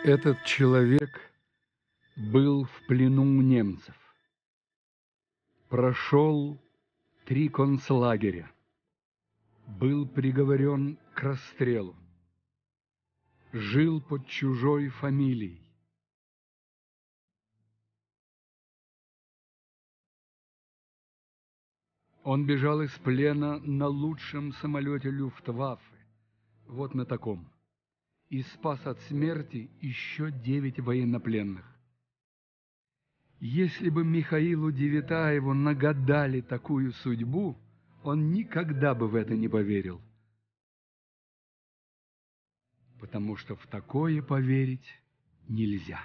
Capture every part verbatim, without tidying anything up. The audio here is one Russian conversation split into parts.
Этот человек был в плену у немцев, прошел три концлагеря, был приговорен к расстрелу, жил под чужой фамилией. Он бежал из плена на лучшем самолете Люфтваффе, вот на таком, и спас от смерти еще девять военнопленных. Если бы Михаилу Девятаеву нагадали такую судьбу, он никогда бы в это не поверил. Потому что в такое поверить нельзя.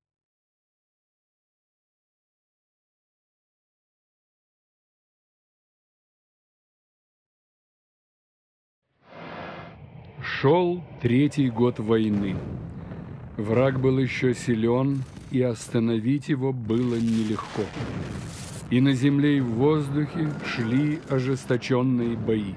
Шел третий год войны. Враг был еще силен, и остановить его было нелегко. И на земле, и в воздухе шли ожесточенные бои.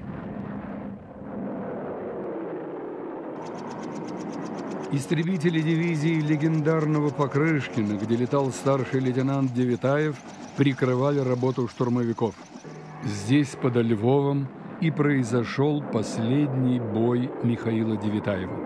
Истребители дивизии легендарного Покрышкина, где летал старший лейтенант Девятаев, прикрывали работу штурмовиков. Здесь, под Львовом, и произошел последний бой Михаила Девятаева.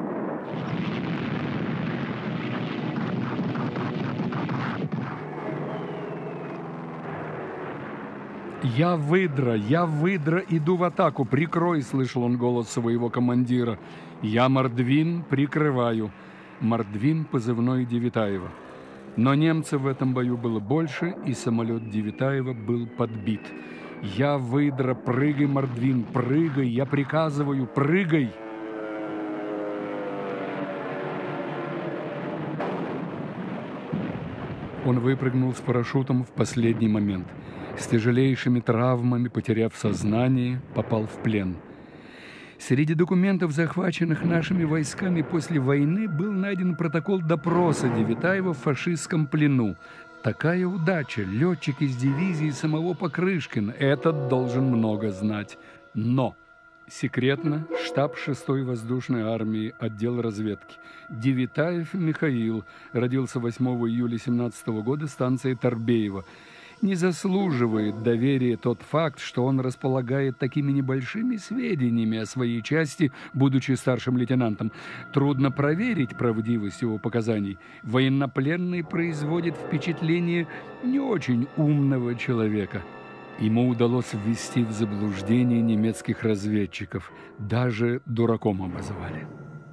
«Я выдра, я выдра, иду в атаку, прикрой!» — слышал он голос своего командира. «Я Мордвин, прикрываю!» Мордвин — позывной Девятаева. Но немцев в этом бою было больше, и самолет Девятаева был подбит. «Я выдра, прыгай, Мордвин, прыгай, я приказываю, прыгай!» Он выпрыгнул с парашютом в последний момент. С тяжелейшими травмами, потеряв сознание, попал в плен. Среди документов, захваченных нашими войсками после войны, был найден протокол допроса Девятаева в фашистском плену. Такая удача! Летчик из дивизии самого Покрышкина. Этот должен много знать. Но секретно штаб шестой воздушной армии, отдел разведки. Девятаев Михаил родился восьмого июля семнадцатого года, станция Торбеева. Не заслуживает доверия тот факт, что он располагает такими небольшими сведениями о своей части, будучи старшим лейтенантом. Трудно проверить правдивость его показаний. Военнопленный производит впечатление не очень умного человека. Ему удалось ввести в заблуждение немецких разведчиков. Даже дураком обозвали.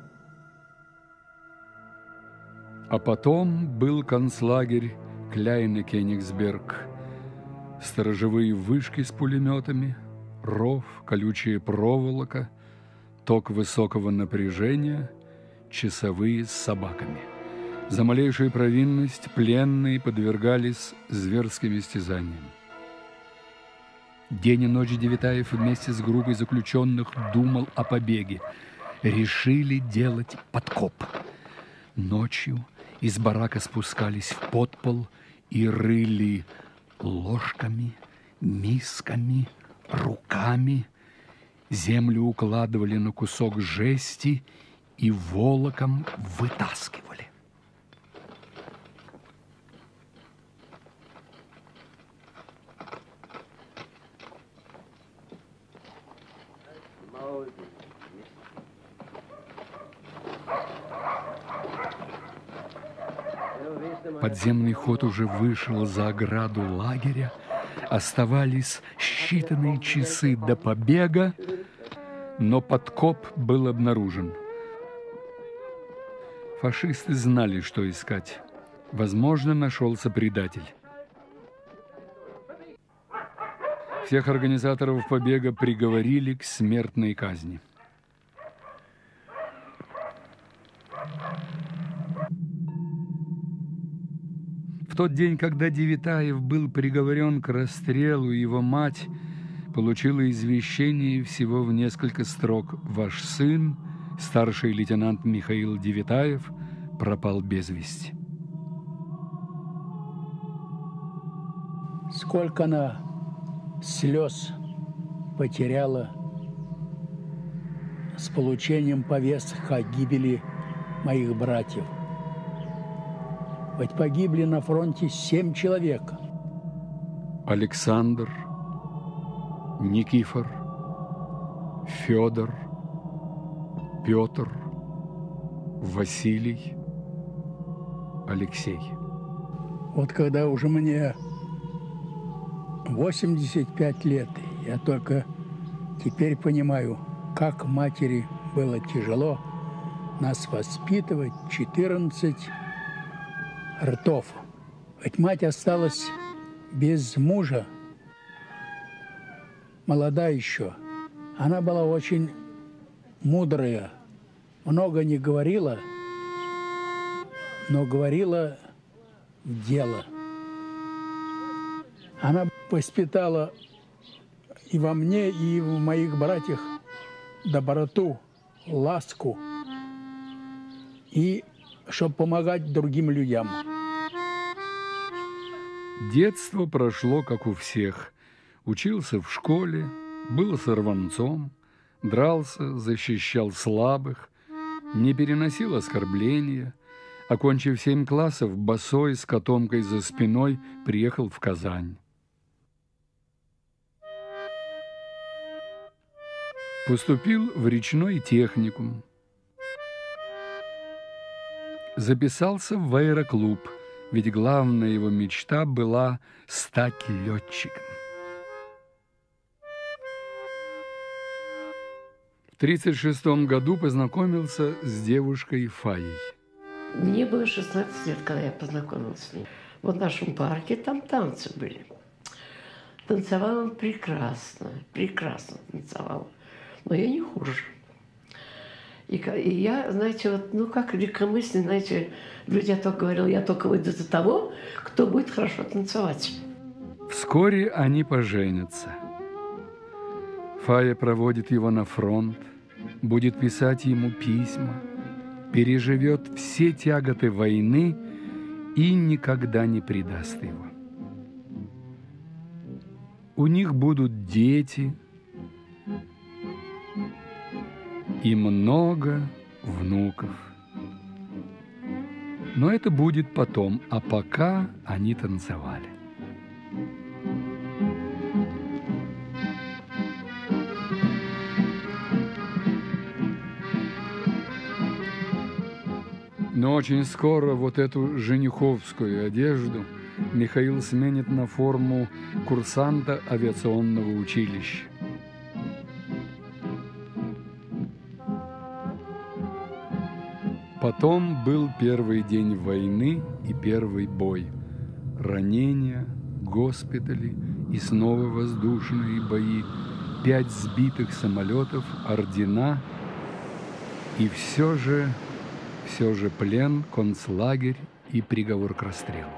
А потом был концлагерь Кляйне-Кенигсберг. Сторожевые вышки с пулеметами, ров, колючая проволока, ток высокого напряжения, часовые с собаками. За малейшую провинность пленные подвергались зверским истязаниям. День и ночь Девятаев вместе с группой заключенных думал о побеге. Решили делать подкоп. Ночью из барака спускались в подпол и рыли ложками, мисками, руками. Землю укладывали на кусок жести и волоком вытаскивали. Подземный ход уже вышел за ограду лагеря. Оставались считанные часы до побега, но подкоп был обнаружен. Фашисты знали, что искать. Возможно, нашелся предатель. Всех организаторов побега приговорили к смертной казни. В тот день, когда Девятаев был приговорен к расстрелу, его мать получила извещение всего в несколько строк: «Ваш сын, старший лейтенант Михаил Девятаев, пропал без вести». Сколько она слез потеряла с получением повесток о гибели моих братьев. Ведь погибли на фронте семь человек. Александр, Никифор, Федор, Петр, Василий, Алексей. Вот когда уже мне восемьдесят пять лет, я только теперь понимаю, как матери было тяжело нас воспитывать, четырнадцать ртов. Ведь мать осталась без мужа, молода еще. Она была очень мудрая, много не говорила, но говорила в дело. Она воспитала и во мне, и в моих братьях доброту, ласку, и чтобы помогать другим людям. Детство прошло, как у всех. Учился в школе, был сорванцом, дрался, защищал слабых, не переносил оскорбления. Окончив семь классов, босой, с котомкой за спиной, приехал в Казань. Поступил в речной техникум. Записался в аэроклуб, ведь главная его мечта была стать летчиком. В тридцать шестом году познакомился с девушкой Фаей. Мне было шестнадцать лет, когда я познакомилась с ней. Вот в нашем парке там танцы были. Танцевал он прекрасно, прекрасно танцевал. Но я не хуже. И, и я, знаете, вот, ну как легкомысленно, знаете, люди, я только говорил, я только выйду за того, кто будет хорошо танцевать. Вскоре они поженятся. Фая проводит его на фронт, будет писать ему письма, переживет все тяготы войны и никогда не предаст его. У них будут дети и много внуков. Но это будет потом, а пока они танцевали. Но очень скоро вот эту жениховскую одежду Михаил сменит на форму курсанта авиационного училища. Потом был первый день войны и первый бой. Ранения, госпитали и снова воздушные бои. Пять сбитых самолетов, ордена. И все же, все же плен, концлагерь и приговор к расстрелу.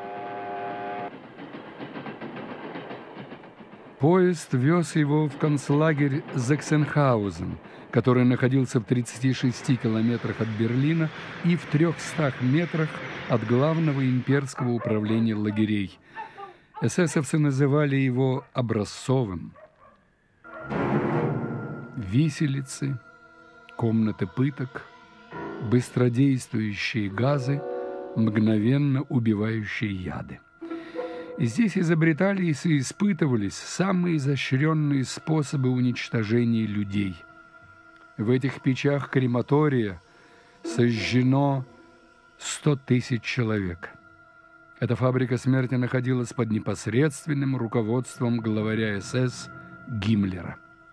Поезд вез его в концлагерь Заксенхаузен, который находился в тридцати шести километрах от Берлина и в трехстах метрах от главного имперского управления лагерей. Эсэсовцы называли его образцовым. Виселицы, комнаты пыток, быстродействующие газы, мгновенно убивающие яды. И здесь изобретались и испытывались самые изощренные способы уничтожения людей. В этих печах крематория сожжено сто тысяч человек. Эта фабрика смерти находилась под непосредственным руководством главаря СС Гиммлера.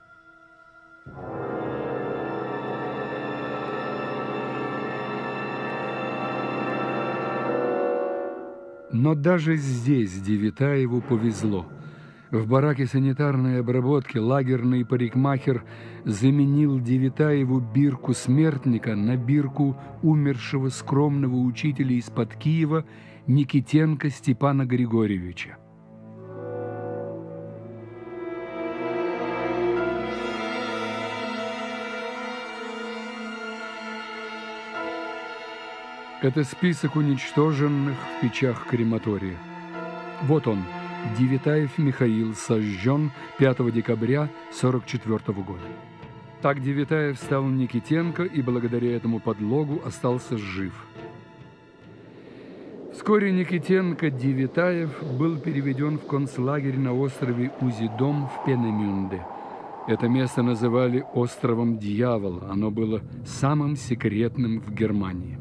Но даже здесь Девятаеву повезло. В бараке санитарной обработки лагерный парикмахер заменил Девятаеву бирку смертника на бирку умершего скромного учителя из-под Киева Никитенко Степана Григорьевича. Это список уничтоженных в печах крематория. Вот он, Девятаев Михаил, сожжен пятого декабря сорок четвёртого года. Так Девятаев стал Никитенко и благодаря этому подлогу остался жив. В Вскоре Никитенко Девитаев был переведен в концлагерь на острове Узидом в Пенемюнде. Это место называли островом Дьявола. Оно было самым секретным в Германии.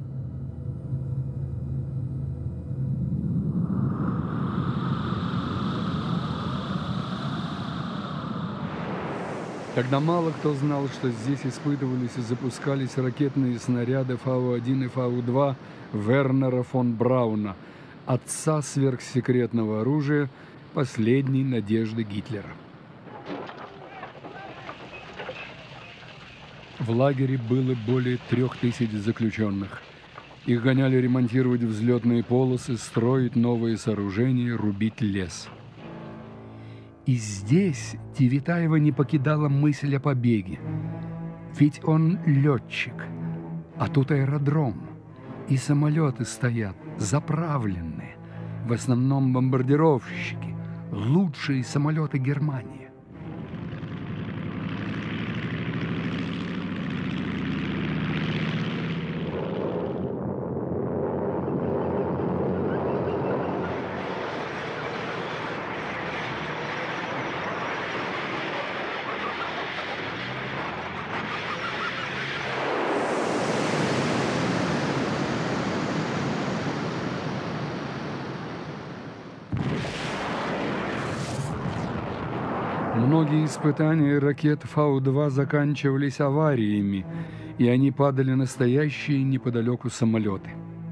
Когда мало кто знал, что здесь испытывались и запускались ракетные снаряды Фау один и Фау два Вернера фон Брауна, отца сверхсекретного оружия, последней надежды Гитлера. В лагере было более трех тысяч заключенных. Их гоняли ремонтировать взлетные полосы, строить новые сооружения, рубить лес. И здесь Девитаева не покидала мысль о побеге. Ведь он летчик, а тут аэродром. И самолеты стоят заправленные, в основном бомбардировщики, лучшие самолеты Германии. Многие испытания ракет Фау два заканчивались авариями, и они падали на стоящие неподалеку самолеты.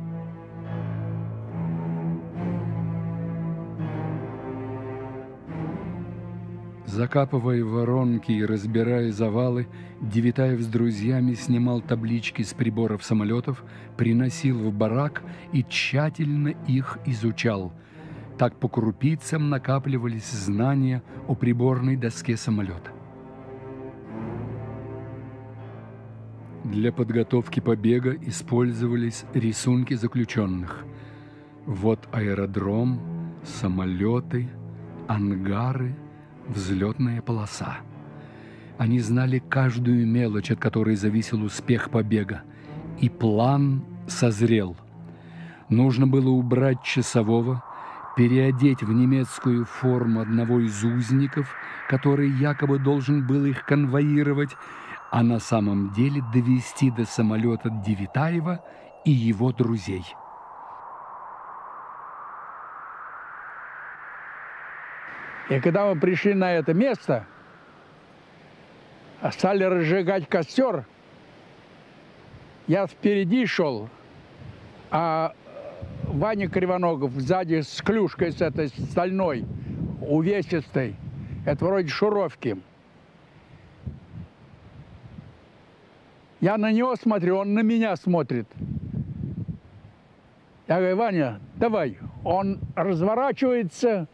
Закапывая воронки и разбирая завалы, Девитаев с друзьями снимал таблички с приборов самолетов, приносил в барак и тщательно их изучал. Так по крупицам накапливались знания о приборной доске самолета. Для подготовки побега использовались рисунки заключенных. Вот аэродром, самолеты, ангары, взлетная полоса. Они знали каждую мелочь, от которой зависел успех побега. И план созрел. Нужно было убрать часового, переодеть в немецкую форму одного из узников, который якобы должен был их конвоировать, а на самом деле довести до самолета Девитаева и его друзей. И когда мы пришли на это место, стали разжигать костер, я впереди шел, а Ваня Кривоногов сзади с клюшкой с этой стальной, увесистой. Это вроде шуровки. Я на него смотрю, он на меня смотрит. Я говорю: Ваня, давай. Он разворачивается,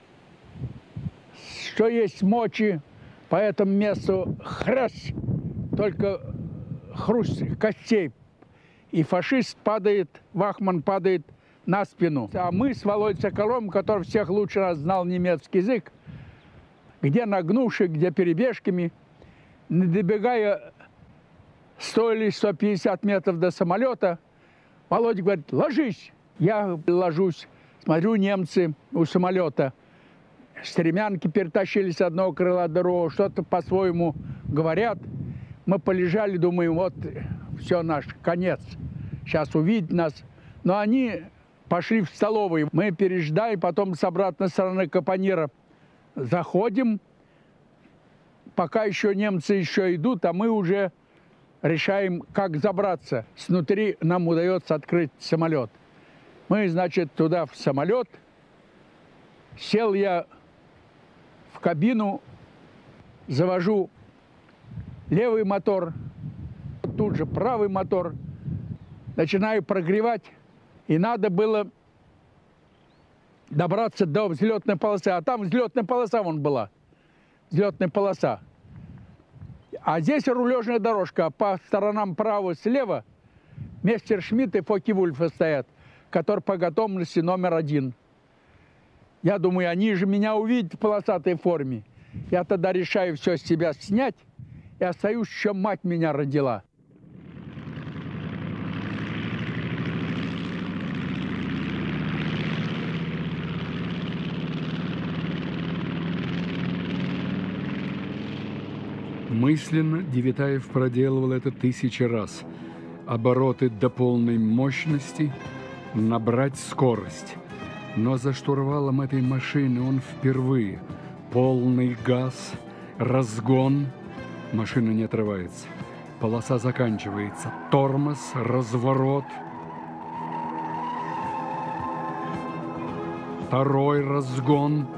что есть мочи, по этому месту хрясь, только хруст костей. И фашист падает, вахман падает на спину. А мы с Володей Соколом, который всех лучше нас знал немецкий язык, где нагнувшись, где перебежками, не добегая сто или сто пятьдесят метров до самолета, Володя говорит: ложись. Я ложусь, смотрю, немцы у самолета. Стремянки перетащили с одного крыла до другого, что-то по-своему говорят. Мы полежали, думаем, вот все, наш конец. Сейчас увидят нас. Но они пошли в столовую. Мы переждали, потом с обратной стороны капонира заходим. Пока еще немцы еще идут, а мы уже решаем, как забраться. Снутри нам удается открыть самолет. Мы, значит, туда в самолет. Сел я в кабину, завожу левый мотор, тут же правый мотор, начинаю прогревать, и надо было добраться до взлетной полосы. А там взлетная полоса вон была, взлетная полоса. А здесь рулежная дорожка, а по сторонам право слева мистер Шмидт и Фокке-Вульфа стоят, которые по готовности номер один. Я думаю, они же меня увидят в полосатой форме. Я тогда решаю все с себя снять и остаюсь, что мать меня родила. Мысленно Девятаев проделывал это тысячи раз. Обороты до полной мощности, набрать скорость. Но за штурвалом этой машины он впервые. Полный газ, разгон. Машина не отрывается. Полоса заканчивается. Тормоз, разворот. Второй разгон.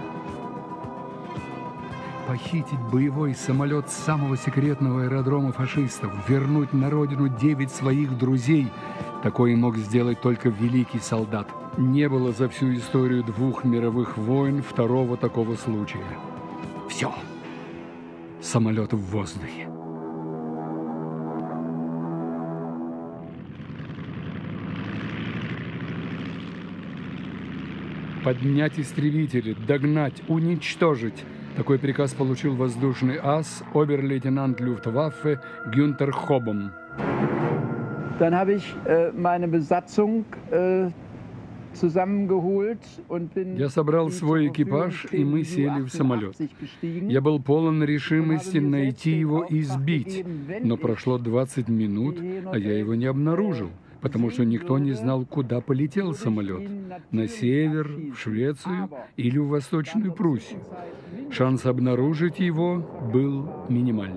Похитить боевой самолет самого секретного аэродрома фашистов, вернуть на родину девять своих друзей. Такое мог сделать только великий солдат. Не было за всю историю двух мировых войн второго такого случая. Все. Самолет в воздухе. Поднять истребители, догнать, уничтожить. Такой приказ получил воздушный ас, обер-лейтенант Люфтваффе Гюнтер Хобом. Dann habe ich äh, meine Besatzung äh, zusammengeholt und bin. Я собрал свой экипаж, и мы сели в самолет. Я был полон решимости найти его и сбить, но прошло двадцать минут, а я его не обнаружил, потому что никто не знал, куда полетел самолет – на север, в Швецию или в Восточную Пруссию. Шанс обнаружить его был минимальным.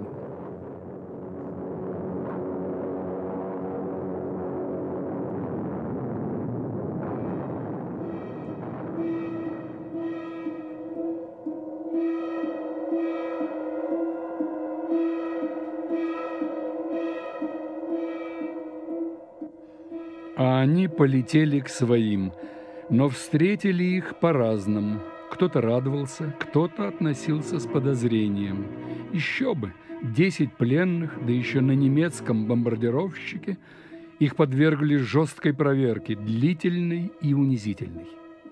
А они полетели к своим, но встретили их по-разному. Кто-то радовался, кто-то относился с подозрением. Еще бы, десять пленных, да еще на немецком бомбардировщике, их подвергли жесткой проверке, длительной и унизительной.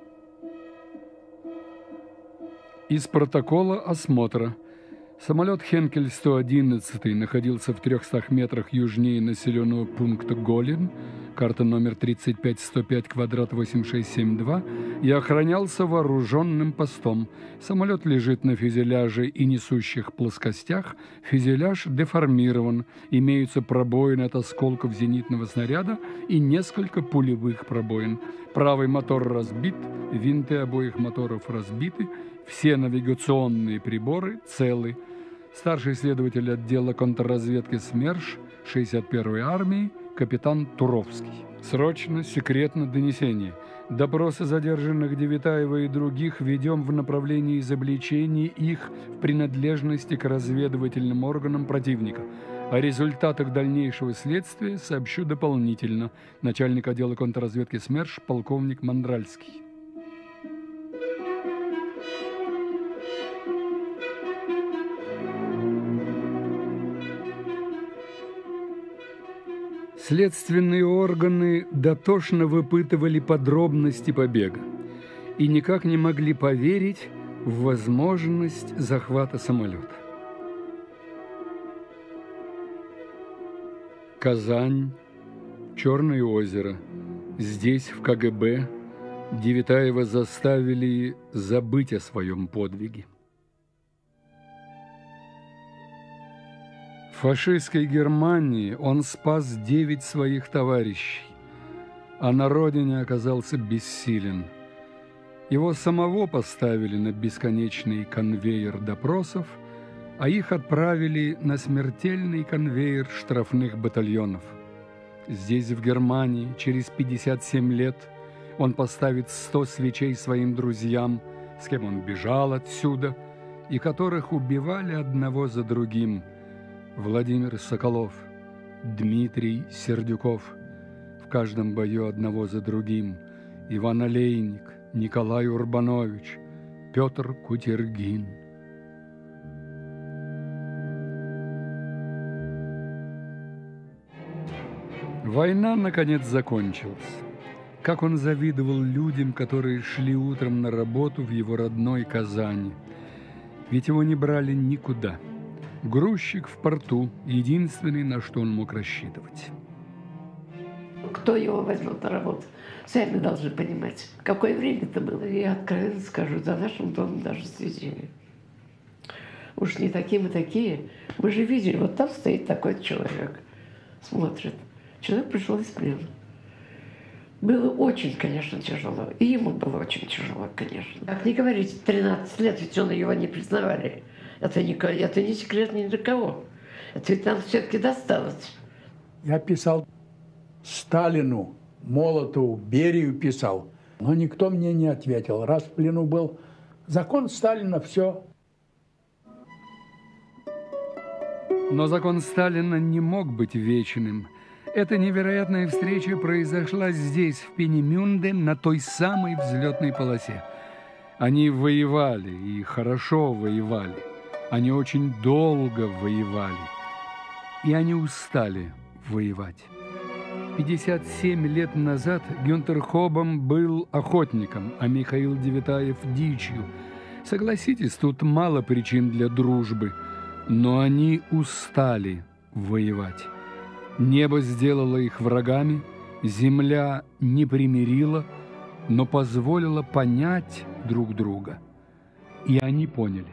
Из протокола осмотра. Самолет Хенкель сто одиннадцать находился в трехстах метрах южнее населенного пункта Голен, карта номер тридцать пять сто пять квадрат восемь шесть семь два, и охранялся вооруженным постом. Самолет лежит на фюзеляже и несущих плоскостях. Фюзеляж деформирован, имеются пробоины от осколков зенитного снаряда и несколько пулевых пробоин. Правый мотор разбит, винты обоих моторов разбиты, все навигационные приборы целы. Старший следователь отдела контрразведки СМЕРШ шестьдесят первой армии капитан Туровский. Срочно, секретно донесение. Допросы задержанных Девятаева и других ведем в направлении изобличения их в принадлежности к разведывательным органам противника. О результатах дальнейшего следствия сообщу дополнительно. Начальник отдела контрразведки СМЕРШ полковник Мандральский. Следственные органы дотошно выпытывали подробности побега и никак не могли поверить в возможность захвата самолета. Казань, Черное озеро. Здесь, в ка гэ бэ, Девятаева заставили забыть о своем подвиге. В фашистской Германии он спас девять своих товарищей, а на родине оказался бессилен. Его самого поставили на бесконечный конвейер допросов, а их отправили на смертельный конвейер штрафных батальонов. Здесь, в Германии, через пятьдесят семь лет он поставит сто свечей своим друзьям, с кем он бежал отсюда, и которых убивали одного за другим. Владимир Соколов, Дмитрий Сердюков, в каждом бою одного за другим, Иван Олейник, Николай Урбанович, Петр Кутергин. Война, наконец, закончилась. Как он завидовал людям, которые шли утром на работу в его родной Казани. Ведь его не брали никуда. Грузчик в порту – единственный, на что он мог рассчитывать. Кто его возьмет на работу? Сами должны понимать, какое время это было. Я откровенно скажу, за нашим домом даже следили. уж не такие мы такие. Мы же видели, вот там стоит такой человек, смотрит. Человек пришел из плена. Было очень, конечно, тяжело. И ему было очень тяжело, конечно. Как не говорить, тринадцать лет, ведь он его не признавали. Это не, это не секрет ни для кого. Это ведь нам все-таки досталось. Я писал Сталину, Молотову, Берию писал. Но никто мне не ответил. Раз в плену был, закон Сталина, все. Но закон Сталина не мог быть вечным. Эта невероятная встреча произошла здесь, в Пeenemünde, на той самой взлетной полосе. Они воевали, и хорошо воевали. Они очень долго воевали. И они устали воевать. пятьдесят семь лет назад Гюнтер Хобом был охотником, а Михаил Девятаев – дичью. Согласитесь, тут мало причин для дружбы, но они устали воевать. Небо сделало их врагами, земля не примирила, но позволила понять друг друга. И они поняли.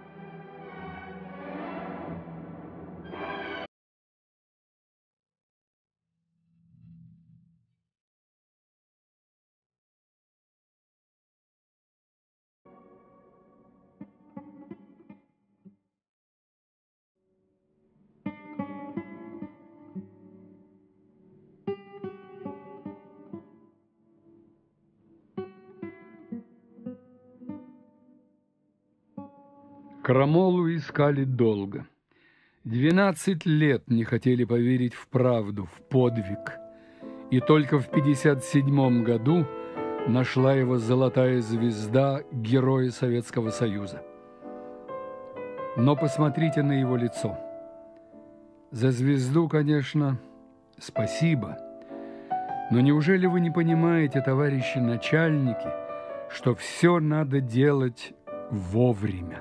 Крамолу искали долго. Двенадцать лет не хотели поверить в правду, в подвиг. И только в пятьдесят седьмом году нашла его золотая звезда Героя Советского Союза. Но посмотрите на его лицо. За звезду, конечно, спасибо. Но неужели вы не понимаете, товарищи начальники, что все надо делать вовремя?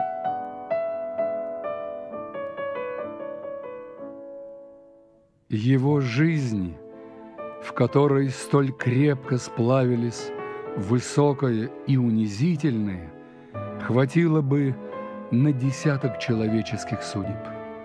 Его жизни, в которой столь крепко сплавились высокое и унизительное, хватило бы на десяток человеческих судеб.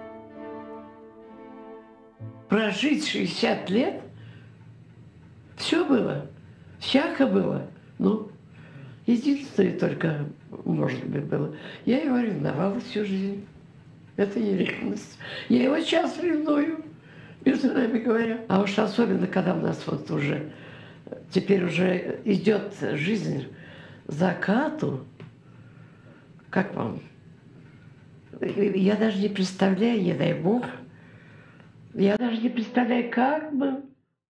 Прожить шестьдесят лет, все было, всяко было. Ну, единственное только, может быть, было. Я его ревновала всю жизнь. Это не ревность. Я его сейчас ревную, между нами говоря. А уж особенно, когда у нас вот уже, теперь уже идет жизнь закату. Как вам? Я даже не представляю, не дай бог, я даже не представляю, как бы.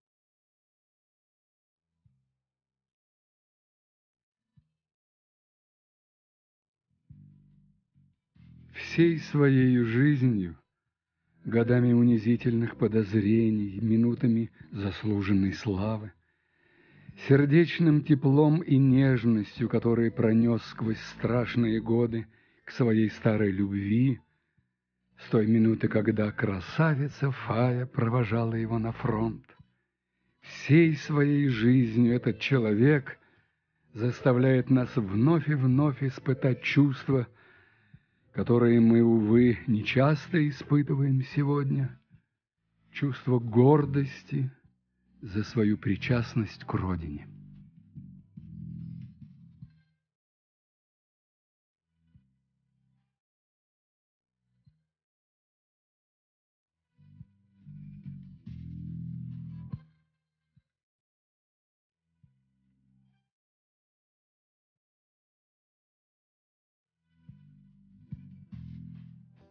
Всей своей жизнью, годами унизительных подозрений, минутами заслуженной славы, сердечным теплом и нежностью, которые пронес сквозь страшные годы к своей старой любви, с той минуты, когда красавица Фая провожала его на фронт. Всей своей жизнью этот человек заставляет нас вновь и вновь испытать чувства, которые мы, увы, нечасто испытываем сегодня, чувство гордости за свою причастность к Родине.